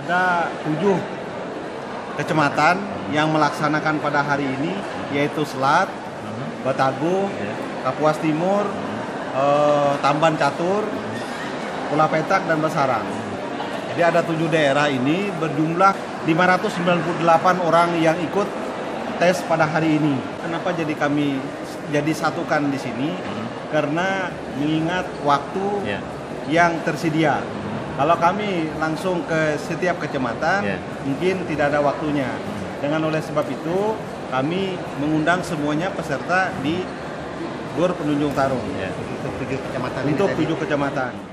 ada 7 kecamatan yang melaksanakan pada hari ini, yaitu Selat, Batago, Kapuas Timur, Tamban Catur, Pulau Petak, dan Basarang. Jadi ada 7 daerah ini berjumlah 598 orang yang ikut tes pada hari ini. Kenapa kami jadi satukan di sini? Karena mengingat waktu yang tersedia. Kalau kami langsung ke setiap kecamatan, mungkin tidak ada waktunya. Dengan oleh sebab itu, kami mengundang semuanya peserta di Gor Penunjung Tarung. Untuk 7 kecamatan. Untuk 7 kecamatan.